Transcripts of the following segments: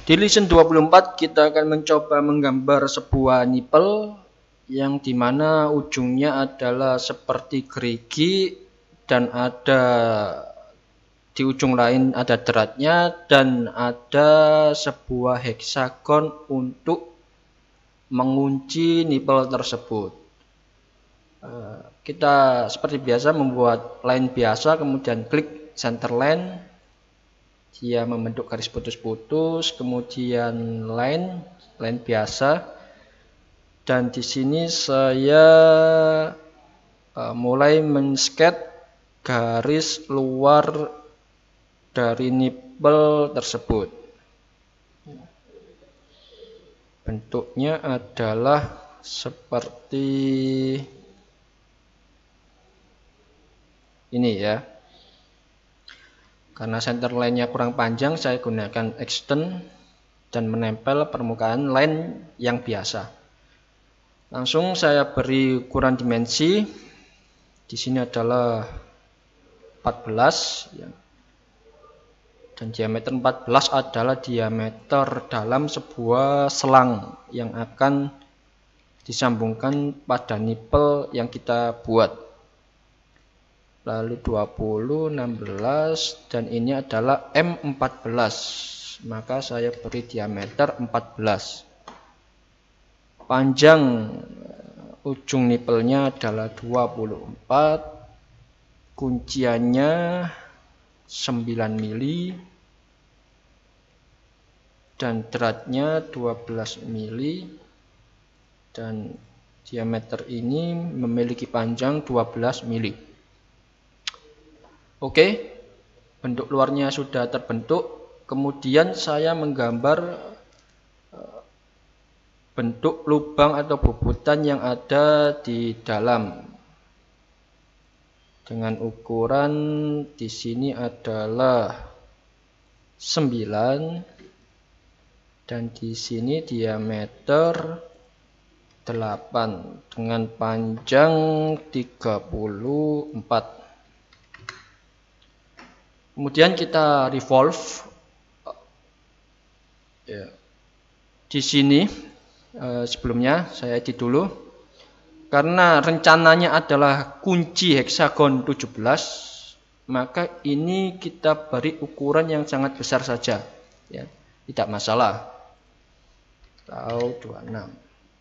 Di lesson 24 kita akan mencoba menggambar sebuah nipple yang dimana ujungnya adalah seperti gerigi dan ada di ujung lain ada dratnya dan ada sebuah heksagon untuk mengunci nipple tersebut. Kita seperti biasa membuat line biasa, kemudian klik center line. Dia membentuk garis putus-putus, kemudian line biasa. Dan di sini saya mulai men-sketch garis luar dari nipple tersebut. Bentuknya adalah seperti ini ya. Karena center line-nya kurang panjang, saya gunakan extend dan menempel permukaan line yang biasa. Langsung saya beri ukuran dimensi. Di sini adalah 14 ya. Dan diameter 14 adalah diameter dalam sebuah selang yang akan disambungkan pada nipple yang kita buat. Lalu 20, 16, dan ini adalah M14. Maka saya beri diameter 14. Panjang ujung nipplenya adalah 24. Kunciannya 9 mili. Dan dratnya 12 mili. Dan diameter ini memiliki panjang 12 mili. Oke, bentuk luarnya sudah terbentuk. Kemudian saya menggambar bentuk lubang atau bubutan yang ada di dalam. Dengan ukuran di sini adalah 9 dan di sini diameter 8 dengan panjang 34. Kemudian kita revolve ya. Di sini sebelumnya saya edit dulu. Karena rencananya adalah kunci heksagon 17, maka ini kita beri ukuran yang sangat besar saja ya. Tidak masalah. Atau 26.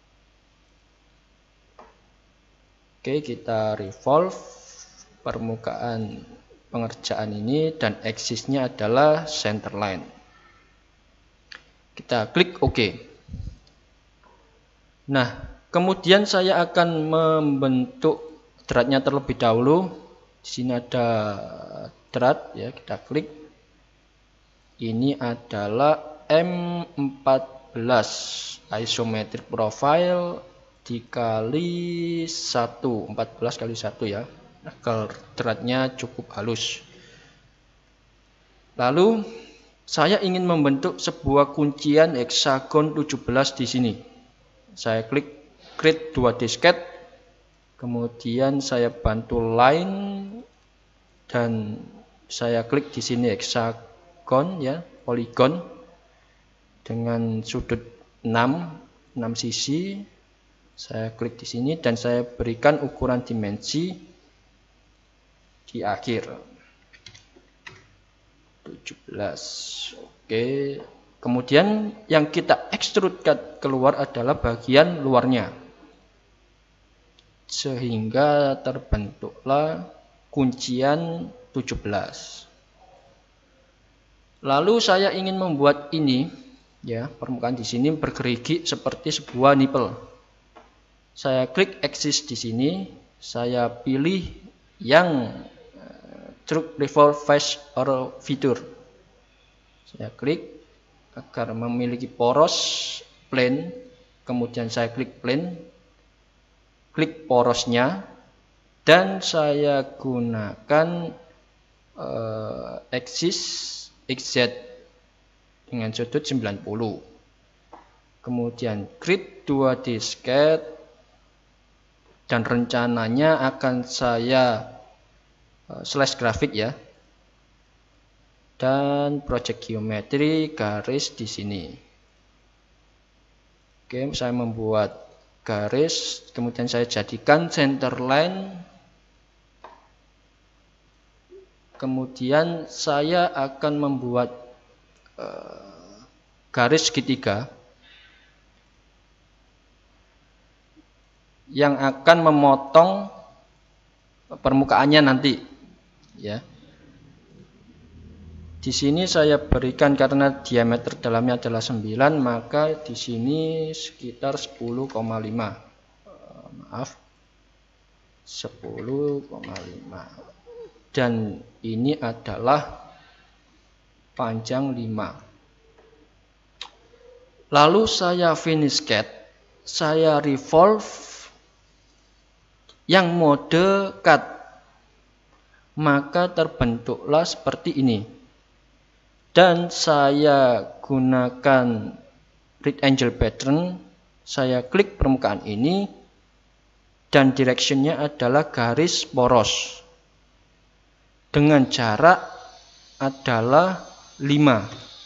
Oke, kita revolve permukaan pengerjaan ini dan aksisnya adalah center line. Kita klik OK. Nah, kemudian saya akan membentuk dratnya terlebih dahulu. Di sini ada drat ya, kita klik. Ini adalah M14 isometric profile dikali 1, 14 kali 1 ya. Agar dratnya cukup halus. Lalu saya ingin membentuk sebuah kuncian heksagon 17 di sini. Saya klik create 2D sketch. Kemudian saya bantu line dan saya klik di sini heksagon ya, poligon dengan sudut 6 sisi. Saya klik di sini dan saya berikan ukuran dimensi di akhir 17. Oke, kemudian yang kita ekstrudkan keluar adalah bagian luarnya sehingga terbentuklah kuncian 17. Lalu saya ingin membuat ini ya, permukaan di sini bergerigi seperti sebuah nipple. Saya klik axis di sini, saya pilih yang True Revolve Face or Feature. Saya klik agar memiliki poros plane. Kemudian saya klik plane, klik porosnya, dan saya gunakan axis XZ dengan sudut 90. Kemudian create 2D sketch dan rencananya akan saya slash grafik ya. dan project geometry garis di sini. Oke, saya membuat garis, kemudian saya jadikan center line, kemudian saya akan membuat garis segitiga yang akan memotong permukaannya nanti, ya. Di sini saya berikan karena diameter dalamnya adalah 9, maka di sini sekitar 10,5. Maaf. 10,5. Dan ini adalah panjang 5. Lalu saya finish cut, saya revolve yang mode cut, maka terbentuklah seperti ini. Dan saya gunakan right angle pattern, saya klik permukaan ini, dan directionnya adalah garis poros dengan jarak adalah 5.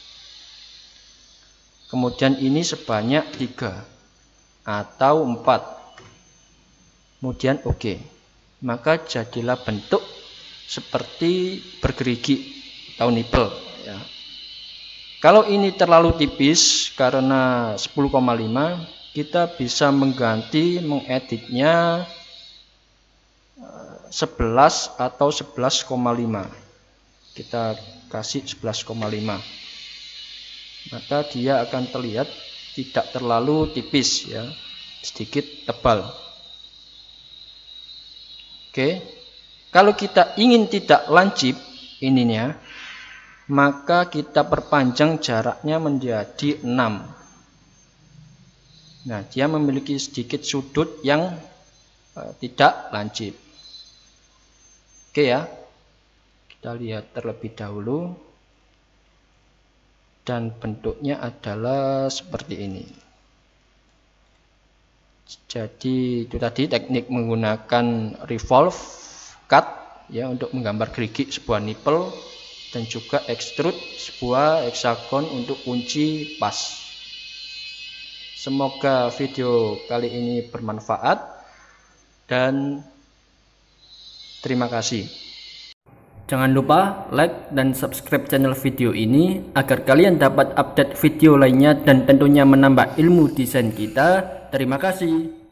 Kemudian ini sebanyak 3 atau 4. Kemudian oke. Maka jadilah bentuk seperti bergerigi atau nipple, ya. Kalau ini terlalu tipis karena 10,5, kita bisa mengeditnya 11 atau 11,5. Kita kasih 11,5. Maka dia akan terlihat tidak terlalu tipis, ya, sedikit tebal. Oke. Kalau kita ingin tidak lancip ininya, maka kita perpanjang jaraknya menjadi 6. Nah, dia memiliki sedikit sudut yang tidak lancip. Oke ya, kita lihat terlebih dahulu. Dan bentuknya adalah seperti ini. Jadi itu tadi teknik menggunakan revolve cut, ya, untuk menggambar gerigi sebuah nipple, dan juga extrude sebuah hexagon untuk kunci pas. Semoga video kali ini bermanfaat dan terima kasih. Jangan lupa like dan subscribe channel video ini agar kalian dapat update video lainnya dan tentunya menambah ilmu desain kita. Terima kasih.